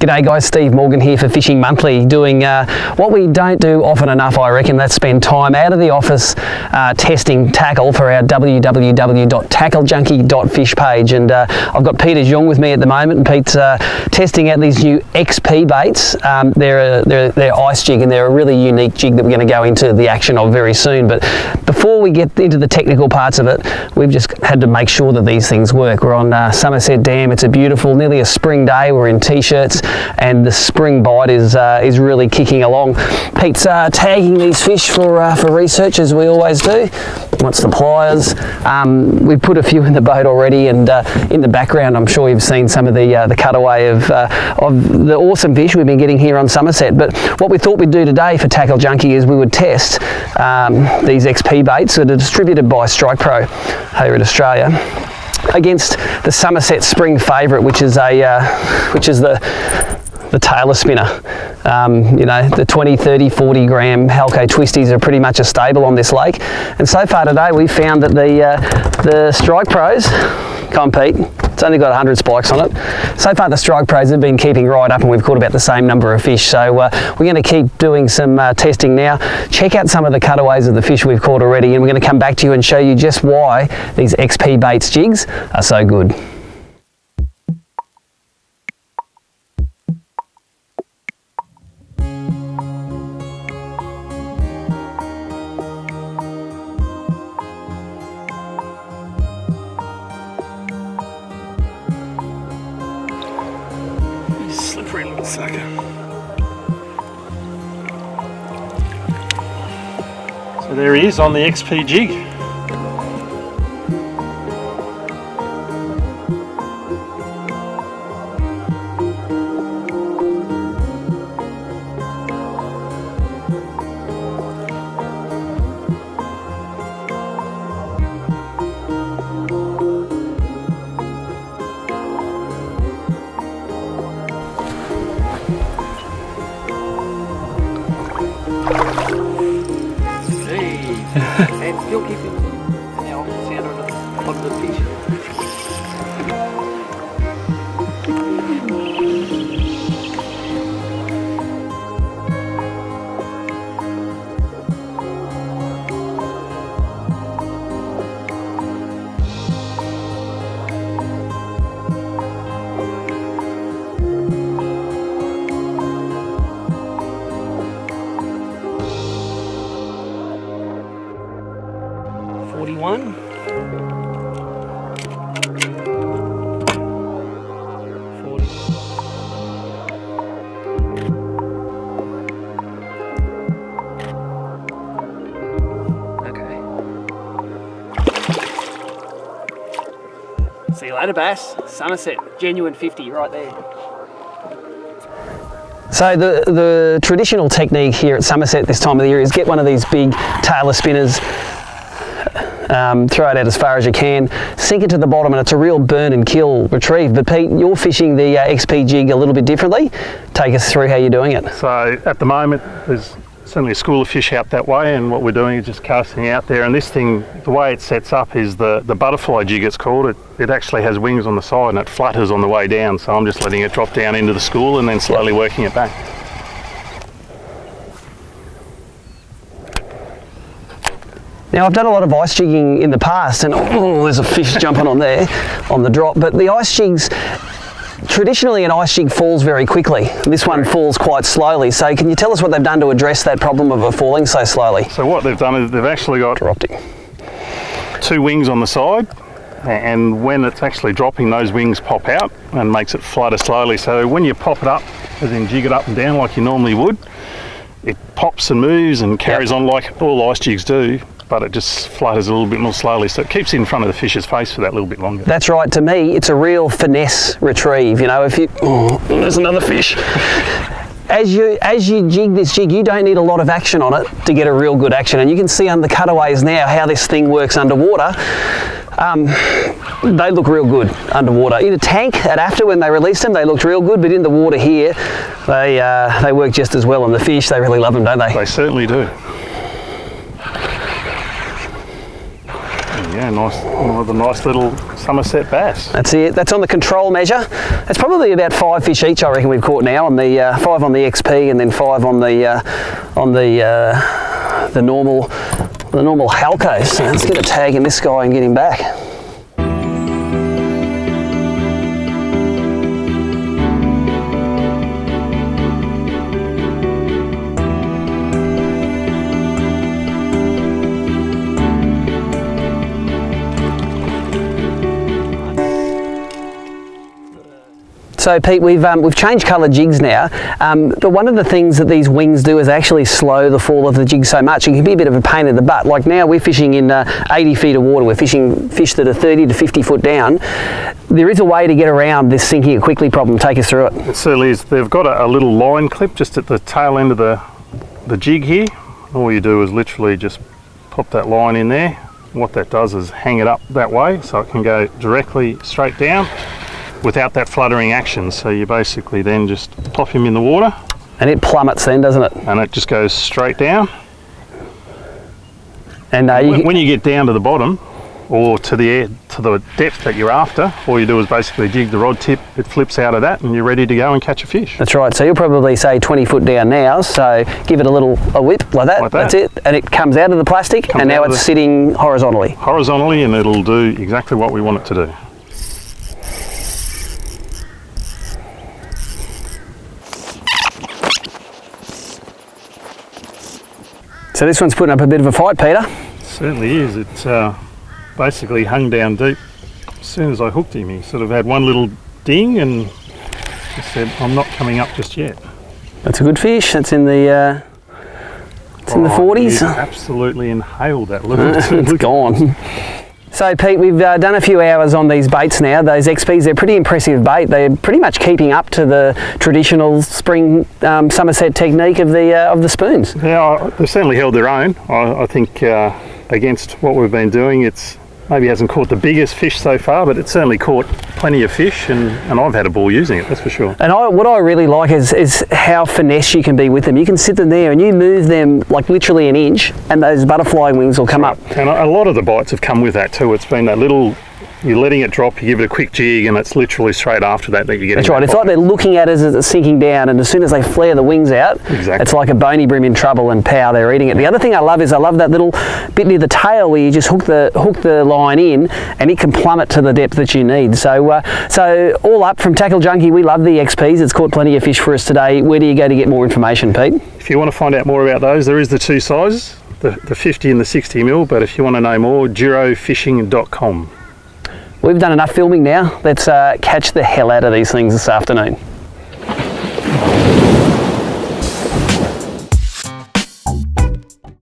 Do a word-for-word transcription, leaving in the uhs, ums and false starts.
G'day guys, Steve Morgan here for Fishing Monthly, doing uh, what we don't do often enough, I reckon. That's spend time out of the office uh, testing tackle for our w w w dot tackle junkie dot fish page. And uh, I've got Peter Jung with me at the moment, and Pete's uh, testing out these new X P baits. Um, they're, a, they're, they're ice jig, and they're a really unique jig that we're going to go into the action of very soon. But before we get into the technical parts of it, we've just had to make sure that these things work. We're on uh, Somerset Dam. It's a beautiful, nearly a spring day. We're in t-shirts, and the spring bite is uh, is really kicking along. Pete's uh, tagging these fish for uh, for research, as we always do. Wants the pliers. Um, we've put a few in the boat already, and uh, in the background, I'm sure you've seen some of the uh, the cutaway of uh, of the awesome fish we've been getting here on Somerset. But what we thought we'd do today for Tackle Junkie is we would test um, these X P baits that are distributed by Strike Pro here in Australia against the Somerset Spring favourite, which is a uh, which is the the tailor spinner. Um, you know, the twenty, thirty, forty gram Halco twisties are pretty much a staple on this lake. And so far today we've found that the uh, the Strike Pros, come on Pete, it's only got one hundred spikes on it. So far the Strike Pros have been keeping right up, and we've caught about the same number of fish. So uh, we're going to keep doing some uh, testing now. Check out some of the cutaways of the fish we've caught already, and we're going to come back to you and show you just why these X P Baits jigs are so good. Slippery little sucker. So there he is on the X P jig. And still keeping an L sound on the, on the fish. forty-one. forty. Okay. See you later, Bass. Somerset, genuine fifty right there. So the, the traditional technique here at Somerset this time of the year is get one of these big tailor spinners, Um, throw it out as far as you can, sink it to the bottom, and it's a real burn and kill retrieve. But Pete, you're fishing the uh, X P jig a little bit differently. Take us through how you're doing it. So at the moment there's certainly a school of fish out that way, and what we're doing is just casting out there. And this thing, the way it sets up is the, the butterfly jig it's called. It, it actually has wings on the side and it flutters on the way down. So I'm just letting it drop down into the school and then slowly yep. working it back. Now I've done a lot of ice jigging in the past, and oh, there's a fish jumping on there on the drop, but the ice jigs, traditionally an ice jig falls very quickly. This one falls quite slowly, so can you tell us what they've done to address that problem of it falling so slowly? So what they've done is they've actually got Dropped it. two wings on the side, and when it's actually dropping, those wings pop out and makes it flutter slowly. So when you pop it up, as in jig it up and down like you normally would, it pops and moves and carries yep. on like all ice jigs do, but it just flutters a little bit more slowly, so it keeps it in front of the fish's face for that little bit longer. That's right. To me, it's a real finesse retrieve. You know, if you... Oh, there's another fish. As you, as you jig this jig, you don't need a lot of action on it to get a real good action. And you can see on the cutaways now how this thing works underwater. Um, they look real good underwater. In a tank at after, when they released them, they looked real good, but in the water here, they, uh, they work just as well. And the fish, they really love them, don't they? They certainly do. Yeah, nice, one of the nice little Somerset bass. That's it. That's on the control measure. That's probably about five fish each, I reckon we've caught now. On the uh, five on the X P, and then five on the uh, on the uh, the normal the normal Halcos. So let's get a tag in this guy and get him back. So Pete, we've um, we've changed colour jigs now, um, but one of the things that these wings do is actually slow the fall of the jig so much. It can be a bit of a pain in the butt. Like now we're fishing in uh, eighty feet of water. We're fishing fish that are thirty to fifty foot down. There is a way to get around this sinking it quickly problem. Take us through it. It certainly is. They've got a, a little line clip just at the tail end of the the jig here. All you do is literally just pop that line in there. What that does is hang it up that way so it can go directly straight down without that fluttering action. So you basically then just pop him in the water. And it plummets then, doesn't it? And it just goes straight down. And uh, you when, when you get down to the bottom, or to the air, to the depth that you're after, all you do is basically jig the rod tip, it flips out of that and you're ready to go and catch a fish. That's right. So you'll probably say twenty foot down now, so give it a little a whip like that, like that. That's it. And it comes out of the plastic, comes and now it's the, sitting horizontally. Horizontally, and it'll do exactly what we want it to do. So this one's putting up a bit of a fight, Peter. It certainly is. It's uh, basically hung down deep. As soon as I hooked him, he sort of had one little ding and just said, I'm not coming up just yet. That's a good fish. That's in the uh, it's oh, in the forties. Absolutely inhaled that little. It's gone. So Pete, we've uh, done a few hours on these baits now. Those X Ps, they're pretty impressive bait. They're pretty much keeping up to the traditional spring um, Somerset technique of the uh, of the spoons. Yeah, they've certainly held their own. I, I think uh, against what we've been doing, it's maybe hasn't caught the biggest fish so far, but it's certainly caught plenty of fish, and, and I've had a ball using it, that's for sure. And I, what I really like is, is how finesse you can be with them. You can sit them there and you move them like literally an inch, and those butterfly wings will come right. up. And a lot of the bites have come with that too. It's been that little, you're letting it drop, you give it a quick jig, and it's literally straight after that that you get. That's right, that it's bite. like they're looking at it as it's sinking down, and as soon as they flare the wings out, exactly. It's like a bony brim in trouble, and pow, they're eating it. The other thing I love is I love that little bit near the tail where you just hook the hook the line in, and it can plummet to the depth that you need. So, uh, so all up from Tackle Junkie, we love the X Ps. It's caught plenty of fish for us today. Where do you go to get more information, Pete? If you want to find out more about those, there is the two sizes, the, the fifty and the sixty mil, but if you want to know more, giro fishing dot com. We've done enough filming now. Let's uh, catch the hell out of these things this afternoon.